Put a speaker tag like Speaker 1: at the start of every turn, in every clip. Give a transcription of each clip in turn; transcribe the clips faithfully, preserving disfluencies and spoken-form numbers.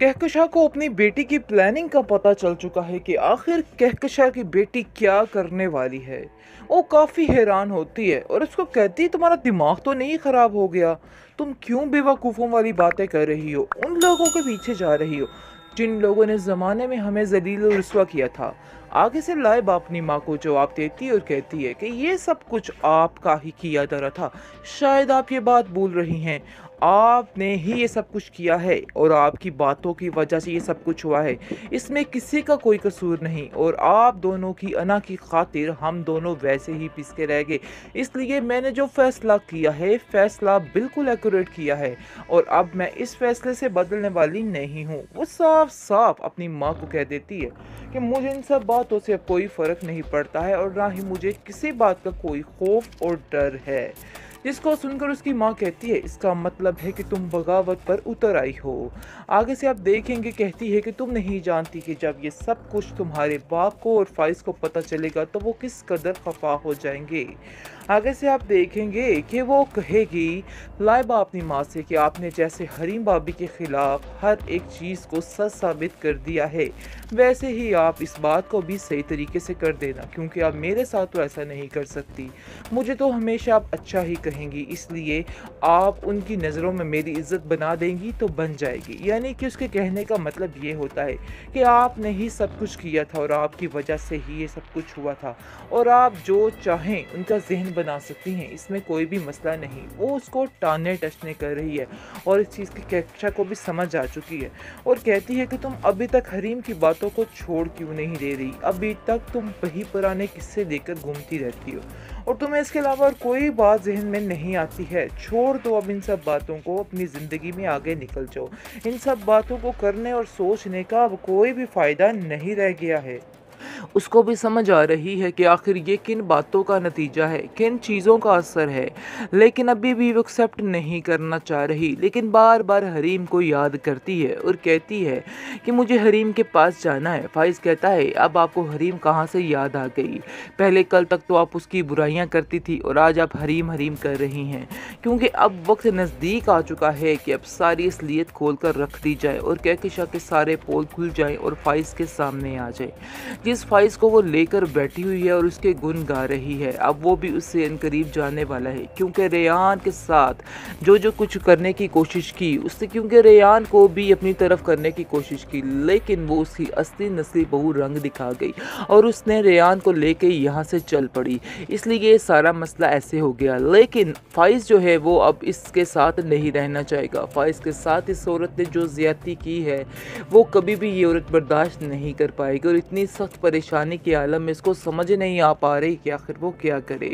Speaker 1: कहकशां को अपनी बेटी की प्लानिंग का पता चल चुका है कि आखिर कहकशां की बेटी क्या करने वाली है। वो काफ़ी हैरान होती है और उसको कहती है, तुम्हारा दिमाग तो नहीं ख़राब हो गया? तुम क्यों बेवकूफ़ों वाली बातें कर रही हो, उन लोगों के पीछे जा रही हो जिन लोगों ने ज़माने में हमें जलील और रुस्वा किया था। आगे से लाइबा अपनी माँ को जवाब देती है और कहती है कि ये सब कुछ आपका ही किया जा रहा था। शायद आप ये बात भूल रही हैं, आपने ही ये सब कुछ किया है और आपकी बातों की वजह से ये सब कुछ हुआ है। इसमें किसी का कोई कसूर नहीं और आप दोनों की अना की खातिर हम दोनों वैसे ही पिस के रह गए। इसलिए मैंने जो फैसला किया है, फैसला बिल्कुल एक्यूरेट किया है और अब मैं इस फैसले से बदलने वाली नहीं हूँ। वो साफ साफ अपनी माँ को कह देती है कि मुझे इन सब बातों से अब कोई फ़र्क नहीं पड़ता है और ना ही मुझे किसी बात का कोई खौफ और डर है। जिसको सुनकर उसकी माँ कहती है, इसका मतलब है कि तुम बगावत पर उतर आई हो। आगे से आप देखेंगे कहती है कि तुम नहीं जानती कि जब ये सब कुछ तुम्हारे बाप को और फाइज को पता चलेगा तो वो किस कदर खफा हो जाएंगे। आगे से आप देखेंगे कि वो कहेगी लाइबा अपनी माँ से कि आपने जैसे हरीम भाभी के खिलाफ हर एक चीज़ को सच साबित कर दिया है, वैसे ही आप इस बात को भी सही तरीके से कर देना, क्योंकि आप मेरे साथ तो ऐसा नहीं कर सकती। मुझे तो हमेशा आप अच्छा ही कहेंगी, इसलिए आप उनकी नज़रों में मेरी इज्जत बना देंगी तो बन जाएगी। यानी कि उसके कहने का मतलब ये होता है कि आपने ही सब कुछ किया था और आपकी वजह से ही ये सब कुछ हुआ था और आप जो चाहें उनका जहन बना सकती हैं, इसमें कोई भी मसला नहीं। वो उसको टाने टचने कर रही है और इस चीज़ की कहकशा को भी समझ आ चुकी है और कहती है कि तुम अभी तक हरीम की बातों को छोड़ क्यों नहीं दे रही? अभी तक तुम वही पुराने किस्से देकर घूमती रहती हो और तुम्हें इसके अलावा और कोई बात जहन में नहीं आती है। छोड़ दो अब इन सब बातों को, अपनी ज़िंदगी में आगे निकल जाओ। इन सब बातों को करने और सोचने का अब कोई भी फ़ायदा नहीं रह गया है। उसको भी समझ आ रही है कि आखिर ये किन बातों का नतीजा है, किन चीज़ों का असर है, लेकिन अभी भी वो एक्सेप्ट नहीं करना चाह रही। लेकिन बार बार हरीम को याद करती है और कहती है कि मुझे हरीम के पास जाना है। फाइज कहता है, अब आपको हरीम कहाँ से याद आ गई? पहले कल तक तो आप उसकी बुराइयां करती थी और आज आप हरीम हरीम कर रही हैं, क्योंकि अब वक्त नज़दीक आ चुका है कि अब सारी असलियत खोल कर रख दी जाए और कहकशा के सारे पोल खुल जाएं और फाइज के सामने आ जाए। जिस फाइज को वो लेकर बैठी हुई है और उसके गुण गा रही है, अब वो भी उससे इनकरीब जाने वाला है, क्योंकि रेयान के साथ जो जो कुछ करने की कोशिश की उससे, क्योंकि रेयान को भी अपनी तरफ करने की कोशिश की, लेकिन वो उसकी असली नस्ली बहू रंग दिखा गई और उसने रेयान को लेके यहाँ से चल पड़ी। इसलिए ये सारा मसला ऐसे हो गया। लेकिन फाइज जो है वो अब इसके साथ नहीं रहना चाहेगा। फाइज के साथ इस औरत ने जो ज़्यादती की है वो कभी भी ये औरत बर्दाश्त नहीं कर पाएगी और इतनी सख्त परेशानी के आलम में इसको समझ नहीं आ पा रही कि आखिर वो क्या करे।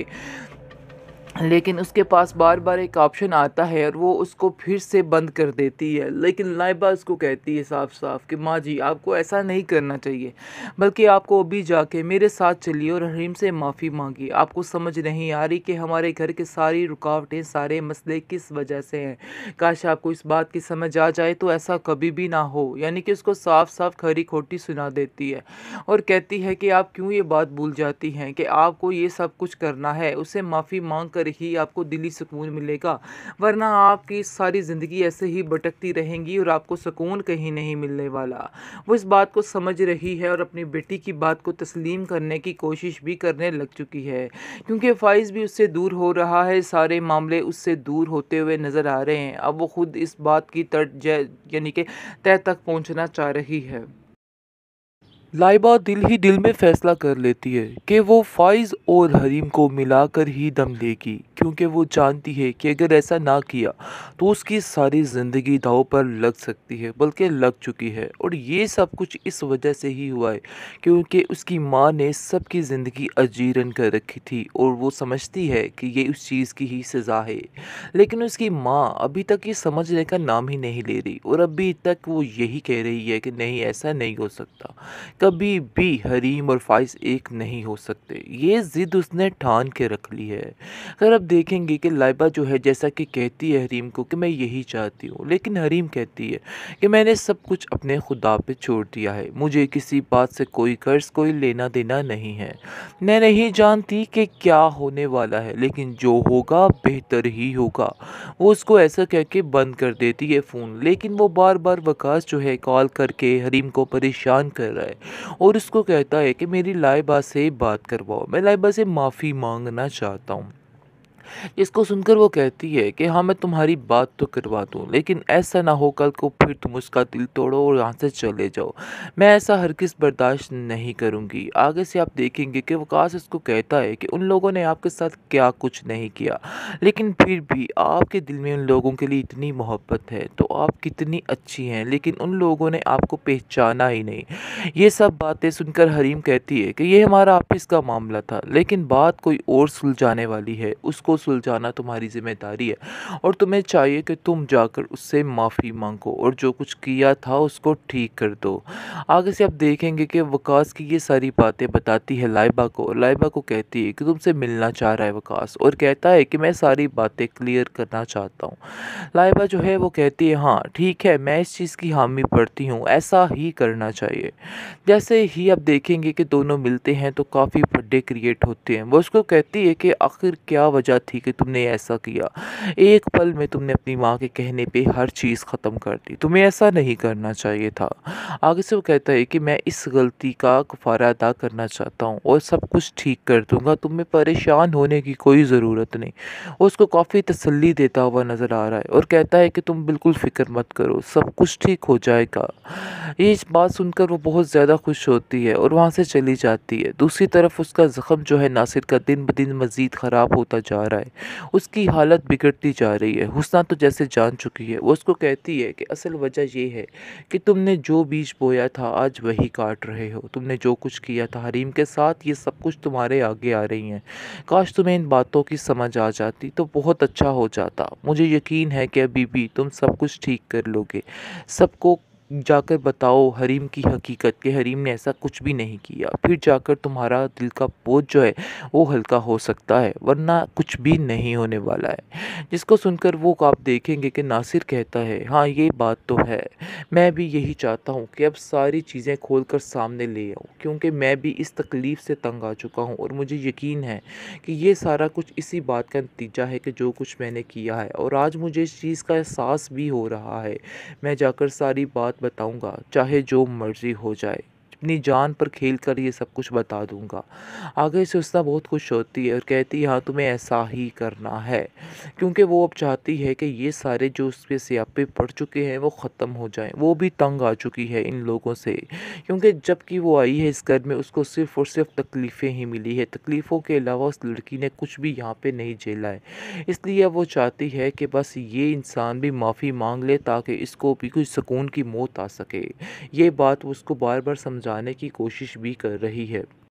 Speaker 1: लेकिन उसके पास बार बार एक ऑप्शन आता है और वो उसको फिर से बंद कर देती है। लेकिन लाइबा उसको कहती है साफ साफ कि माँ जी, आपको ऐसा नहीं करना चाहिए, बल्कि आपको अभी जाके मेरे साथ चलिए और हरीम से माफ़ी मांगिए। आपको समझ नहीं आ रही कि हमारे घर के सारी रुकावटें, सारे मसले किस वजह से हैं। काश आपको इस बात की समझ आ जाए तो ऐसा कभी भी ना हो। यानी कि उसको साफ साफ खरी खोटी सुना देती है और कहती है कि आप क्यों ये बात भूल जाती हैं कि आपको ये सब कुछ करना है, उससे माफ़ी मांग कर ही आपको दिली सुकून मिलेगा, वरना आपकी सारी ज़िंदगी ऐसे ही भटकती रहेंगी और आपको सुकून कहीं नहीं मिलने वाला। वो इस बात को समझ रही है और अपनी बेटी की बात को तस्लीम करने की कोशिश भी करने लग चुकी है, क्योंकि फाइज भी उससे दूर हो रहा है, सारे मामले उससे दूर होते हुए नज़र आ रहे हैं। अब वो खुद इस बात की तट यानी कि तह तक पहुंचना चाह रही है। लाइबा दिल ही दिल में फैसला कर लेती है कि वो फाइज और हरीम को मिलाकर ही दम लेगी, क्योंकि वो जानती है कि अगर ऐसा ना किया तो उसकी सारी ज़िंदगी दांव पर लग सकती है, बल्कि लग चुकी है। और ये सब कुछ इस वजह से ही हुआ है क्योंकि उसकी माँ ने सबकी ज़िंदगी अजीरन कर रखी थी और वो समझती है कि ये उस चीज़ की ही सज़ा है। लेकिन उसकी माँ अभी तक ये समझने का नाम ही नहीं ले रही और अभी तक वो यही कह रही है कि नहीं, ऐसा नहीं हो सकता, कभी भी हरीम और फ़ाइज़ एक नहीं हो सकते। ये ज़िद उसने ठान के रख ली है। अगर आप देखेंगे कि लाइबा जो है जैसा कि कहती है हरीम को कि मैं यही चाहती हूँ, लेकिन हरीम कहती है कि मैंने सब कुछ अपने खुदा पे छोड़ दिया है। मुझे किसी बात से कोई कर्ज़, कोई लेना-देना नहीं है। मैं नहीं जानती कि क्या होने वाला है, लेकिन जो होगा बेहतर ही होगा। वो उसको ऐसा कह के बंद कर देती है फ़ोन, लेकिन वो बार-बार वकास जो है कॉल करके हरीम को परेशान कर रहा है और उसको कहता है कि मेरी लाइबा से बात करवाओ, मैं लाइबा से माफ़ी माँगना चाहता हूँ। इसको सुनकर वो कहती है कि हाँ, मैं तुम्हारी बात तो करवा दूँ, लेकिन ऐसा ना हो कल को फिर तुम उसका दिल तोड़ो और यहाँ से चले जाओ। मैं ऐसा हरगिज़ बर्दाश्त नहीं करूँगी। आगे से आप देखेंगे कि वकास उसको कहता है कि उन लोगों ने आपके साथ क्या कुछ नहीं किया, लेकिन फिर भी आपके दिल में उन लोगों के लिए इतनी मोहब्बत है, तो आप कितनी अच्छी हैं, लेकिन उन लोगों ने आपको पहचाना ही नहीं। ये सब बातें सुनकर हरीम कहती है कि ये हमारा आपस का मामला था, लेकिन बात कोई और सुलझाने वाली है, उसको सुलझाना तुम्हारी ज़िम्मेदारी है और तुम्हें चाहिए कि तुम जाकर उससे माफ़ी माँगो और जो कुछ किया था उसको ठीक कर दो। आगे से आप देखेंगे कि वकास की ये सारी बातें बताती है लाइबा को और लाइबा को कहती है कि तुमसे मिलना चाह रहा है वकास और कहता है कि मैं सारी बातें क्लियर करना चाहता हूँ। लाइबा जो है वो कहती है हाँ ठीक है, मैं इस चीज़ की हामी भरती हूँ, ऐसा ही करना चाहिए। जैसे ही आप देखेंगे कि दोनों मिलते हैं तो काफ़ी बड़े क्रिएट होते हैं। वो उसको कहती है कि आखिर क्या वजह थी कि तुमने ऐसा किया? एक पल में तुमने अपनी माँ के कहने पे हर चीज़ ख़त्म कर दी। तुम्हें ऐसा नहीं करना चाहिए था। आगे से वो कहता है कि मैं इस गलती का कफ़ारा अदा करना चाहता हूँ और सब कुछ ठीक कर दूँगा। तुम्हें परेशान होने की कोई ज़रूरत नहीं। वो उसको काफ़ी तसल्ली देता हुआ नज़र आ रहा है और कहता है कि तुम बिल्कुल फ़िक्र मत करो, सब कुछ ठीक हो जाएगा। ये इस बात सुनकर वो बहुत ज़्यादा खुश होती है और वहाँ से चली जाती है। दूसरी तरफ उसका ज़ख्म जो है नासिर का दिन ब दिन मज़ीद ख़राब होता जा रहा है। उसकी हालत बिगड़ती जा रही है। हुस्ना तो जैसे जान चुकी है। वो उसको कहती है कि असल वजह ये है कि तुमने जो बीज बोया था आज वही काट रहे हो। तुमने जो कुछ किया था हरीम के साथ ये सब कुछ तुम्हारे आगे आ रही हैं। काश तुम्हें इन बातों की समझ आ जाती तो बहुत अच्छा हो जाता। मुझे यकीन है कि अभी भी तुम सब कुछ ठीक कर लोगे। सबको जाकर बताओ हरीम की हकीकत कि हरीम ने ऐसा कुछ भी नहीं किया। फिर जाकर तुम्हारा दिल का बोझ जो है वो हल्का हो सकता है, वरना कुछ भी नहीं होने वाला है। जिसको सुनकर वो आप देखेंगे कि नासिर कहता है हाँ ये बात तो है। मैं भी यही चाहता हूँ कि अब सारी चीज़ें खोल कर सामने ले आऊँ, क्योंकि मैं भी इस तकलीफ़ से तंग आ चुका हूँ और मुझे यकीन है कि ये सारा कुछ इसी बात का नतीजा है कि जो कुछ मैंने किया है और आज मुझे इस चीज़ का एहसास भी हो रहा है। मैं जाकर सारी बात बताऊंगा, चाहे जो मर्ज़ी हो जाए। अपनी जान पर खेल कर ये सब कुछ बता दूंगा। आगे से उसना बहुत खुश होती है और कहती है हाँ तुम्हें ऐसा ही करना है, क्योंकि वो अब चाहती है कि ये सारे जो उस पे स्यापे पड़ चुके हैं वो ख़त्म हो जाएं। वो भी तंग आ चुकी है इन लोगों से, क्योंकि जब कि वो आई है इस घर में उसको सिर्फ़ और सिर्फ तकलीफ़ें ही मिली है। तकलीफ़ों के अलावा उस लड़की ने कुछ भी यहाँ पे नहीं झेला है। इसलिए अब वो चाहती है कि बस ये इंसान भी माफ़ी मांग ले ताकि इसको भी कुछ सुकून की मौत आ सके। ये बात वो उसको बार बार समझाने की कोशिश भी कर रही है।